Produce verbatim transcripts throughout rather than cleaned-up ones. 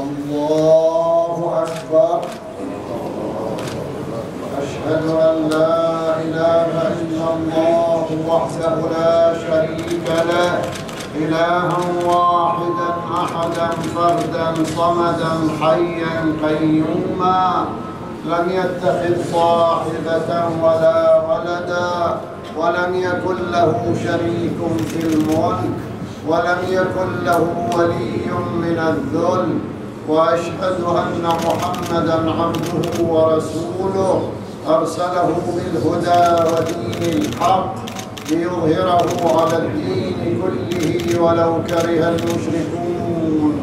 الله أكبر. أشهد أن لا إله إلا الله وحده لا شريك له، إلها واحدا أحدا فردا صمدا حيا قيوما، لم يتخذ صاحبة ولا ولدا، ولم يكن له شريك في الملك، ولم يكن له ولي من الذل، وأشهد أن محمدًا عبده ورسوله أرسله بالهدى ودين الحق ليظهره على الدين كله ولو كره المشركون.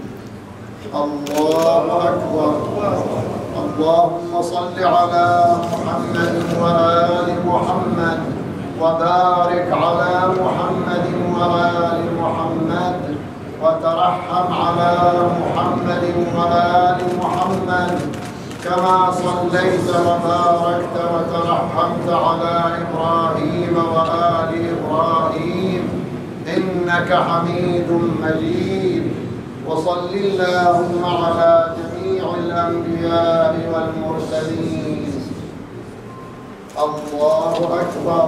الله أكبر. اللهم صل على محمد وآل محمد، وبارك على محمد وآل محمد، وترحم على محمد وآل محمد كما صليت وباركت وترحمت على إبراهيم وآل إبراهيم إنك حميد مجيد. وصل اللهم على جميع الأنبياء والمرسلين. الله أكبر.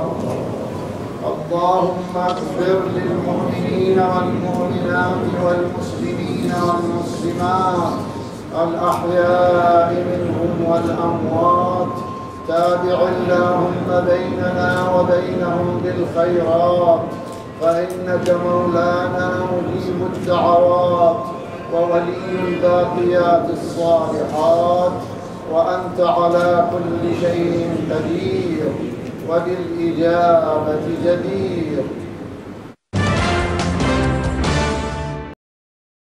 اللهم اغفر للمؤمنين والمؤمنات والمسلمين والمسلمات الأحياء منهم والأموات، تابع اللهم بيننا وبينهم بالخيرات، فإنك مولانا مجيب الدعوات وولي الباقيات الصالحات، وأنت على كل شيء قدير وبالإجابة جدير.